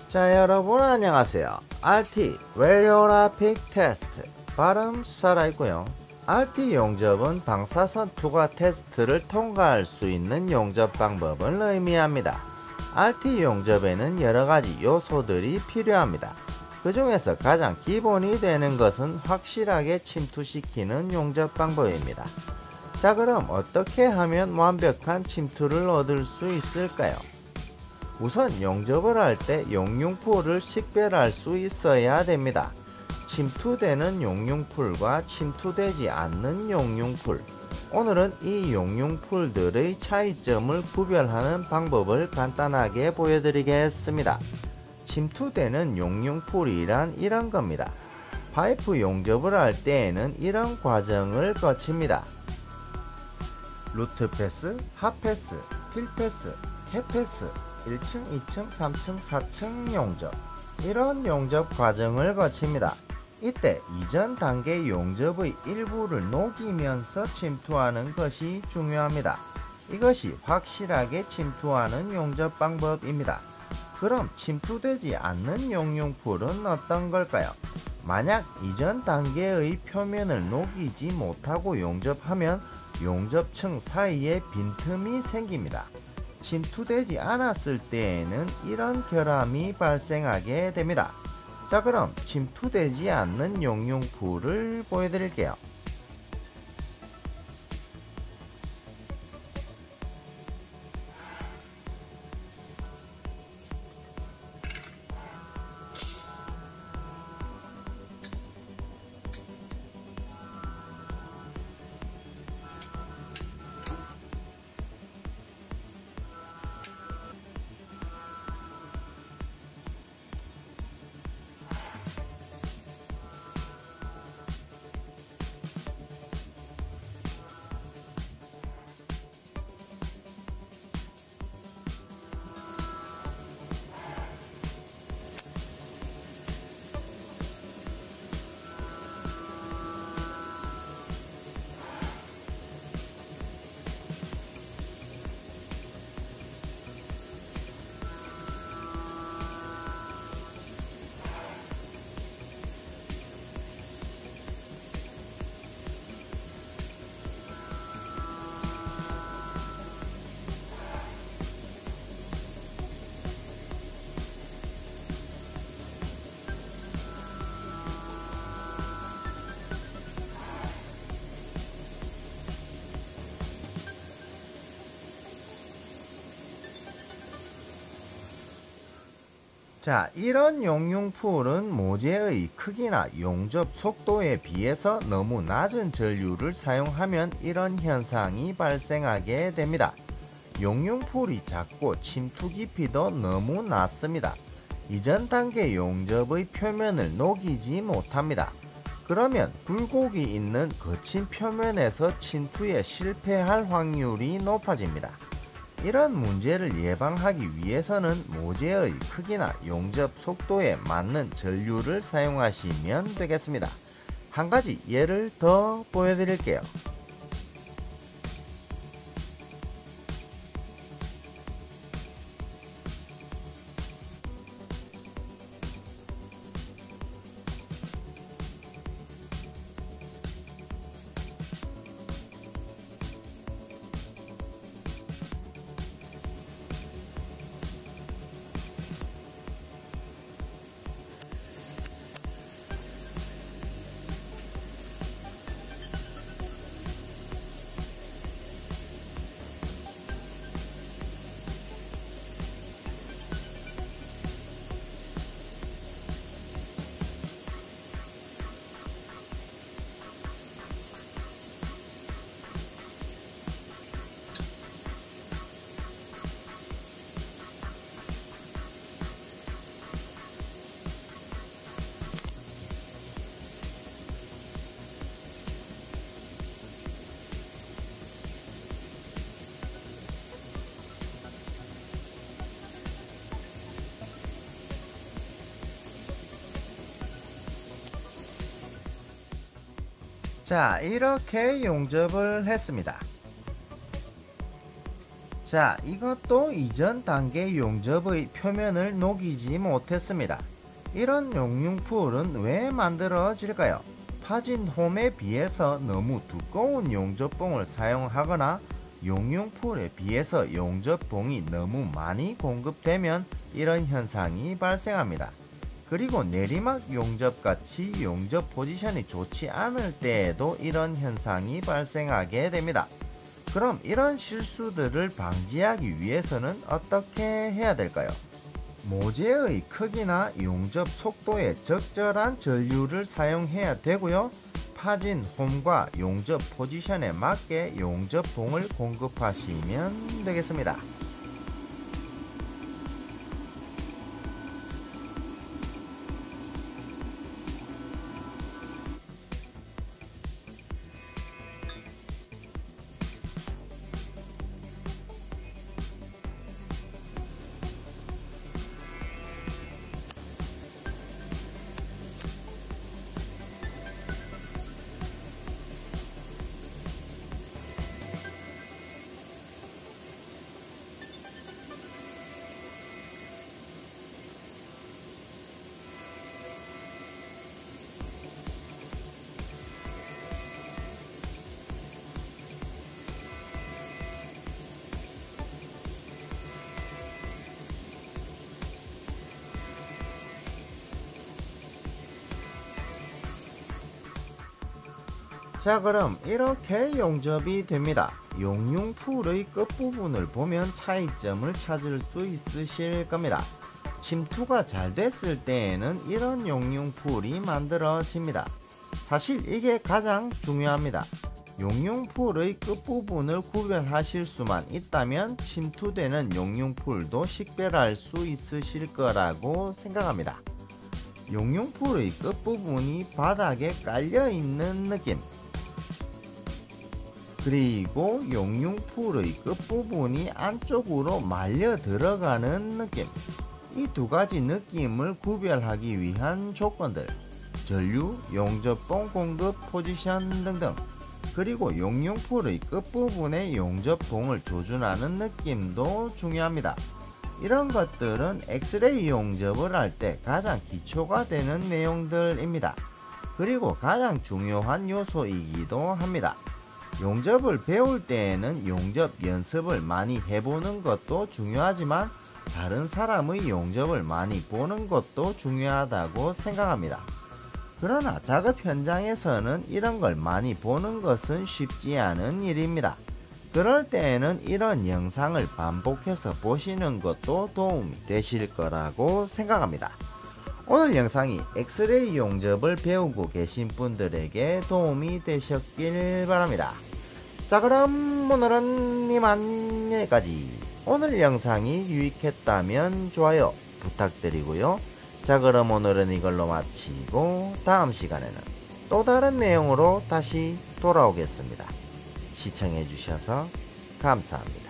자, 여러분 안녕하세요. RT 레디오라픽 테스트 발음 살아있고요. RT 용접은 방사선 투과 테스트를 통과할 수 있는 용접 방법을 의미합니다. RT 용접에는 여러가지 요소들이 필요합니다. 그 중에서 가장 기본이 되는 것은 확실하게 침투시키는 용접 방법입니다. 자, 그럼 어떻게 하면 완벽한 침투를 얻을 수 있을까요? 우선 용접을 할 때 용융풀을 식별할 수 있어야 됩니다. 침투되는 용융풀과 침투되지 않는 용융풀. 오늘은 이 용융풀들의 차이점을 구별하는 방법을 간단하게 보여드리겠습니다. 침투되는 용융풀이란 이런 겁니다. 파이프 용접을 할 때에는 이런 과정을 거칩니다. 루트 패스, 핫패스, 필패스, 캡패스, 1층, 2층, 3층, 4층 용접, 이런 용접 과정을 거칩니다. 이때 이전 단계 용접의 일부를 녹이면서 침투하는 것이 중요합니다. 이것이 확실하게 침투하는 용접 방법입니다. 그럼 침투되지 않는 용융풀은 어떤 걸까요? 만약 이전 단계의 표면을 녹이지 못하고 용접하면 용접층 사이에 빈틈이 생깁니다. 침투되지 않았을 때에는 이런 결함이 발생하게 됩니다. 자, 그럼 침투되지 않는 용융풀을 보여드릴게요. 자, 이런 용융풀은 모재의 크기나 용접 속도에 비해서 너무 낮은 전류를 사용하면 이런 현상이 발생하게 됩니다. 용융풀이 작고 침투 깊이도 너무 낮습니다. 이전 단계 용접의 표면을 녹이지 못합니다. 그러면 굴곡이 있는 거친 표면에서 침투에 실패할 확률이 높아집니다. 이런 문제를 예방하기 위해서는 모재의 크기나 용접 속도에 맞는 전류를 사용하시면 되겠습니다. 한 가지 예를 더 보여드릴게요. 자, 이렇게 용접을 했습니다. 자, 이것도 이전 단계 용접의 표면을 녹이지 못했습니다. 이런 용융풀은 왜 만들어질까요? 파진 홈에 비해서 너무 두꺼운 용접봉을 사용하거나 용융풀에 비해서 용접봉이 너무 많이 공급되면 이런 현상이 발생합니다. 그리고 내리막 용접같이 용접 포지션이 좋지 않을 때에도 이런 현상이 발생하게 됩니다. 그럼 이런 실수들을 방지하기 위해서는 어떻게 해야 될까요? 모재의 크기나 용접 속도에 적절한 전류를 사용해야 되고요. 파진 홈과 용접 포지션에 맞게 용접봉을 공급하시면 되겠습니다. 자, 그럼 이렇게 용접이 됩니다. 용융풀의 끝부분을 보면 차이점을 찾을 수 있으실 겁니다. 침투가 잘 됐을 때에는 이런 용융풀이 만들어집니다. 사실 이게 가장 중요합니다. 용융풀의 끝부분을 구별하실 수만 있다면 침투되는 용융풀도 식별할 수 있으실 거라고 생각합니다. 용융풀의 끝부분이 바닥에 깔려있는 느낌, 그리고 용융풀의 끝부분이 안쪽으로 말려 들어가는 느낌, 이 두 가지 느낌을 구별하기 위한 조건들, 전류, 용접봉 공급 포지션 등등, 그리고 용융풀의 끝부분의 용접봉을 조준하는 느낌도 중요합니다. 이런 것들은 엑스레이 용접을 할 때 가장 기초가 되는 내용들입니다. 그리고 가장 중요한 요소이기도 합니다. 용접을 배울 때에는 용접 연습을 많이 해보는 것도 중요하지만 다른 사람의 용접을 많이 보는 것도 중요하다고 생각합니다. 그러나 작업 현장에서는 이런 걸 많이 보는 것은 쉽지 않은 일입니다. 그럴 때에는 이런 영상을 반복해서 보시는 것도 도움이 되실 거라고 생각합니다. 오늘 영상이 엑스레이 용접을 배우고 계신 분들에게 도움이 되셨길 바랍니다. 자, 그럼 오늘은 이만 여기까지. 오늘 영상이 유익했다면 좋아요 부탁드리고요. 자, 그럼 오늘은 이걸로 마치고 다음 시간에는 또 다른 내용으로 다시 돌아오겠습니다. 시청해 주셔서 감사합니다.